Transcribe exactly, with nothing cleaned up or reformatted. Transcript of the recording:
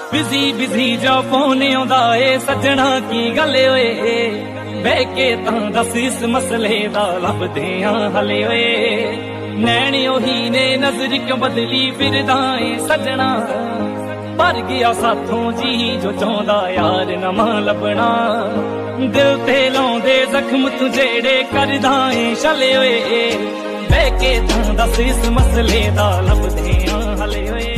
Busy busy जा phone आउंदा ए सजना की गल ओए बह के तां दस इस मसले दा लभदे हां हले ओए नैन ओही ने नजर क्यों बदली फिरदा ए सजना भर गया साथों जी जो चाहुंदा यार नवां लभना दिल ते लाउंदे जख्म तू जेड़े करदा ए छले ओए बह के तां दस इस मसले दा लभदे हां हले ओए।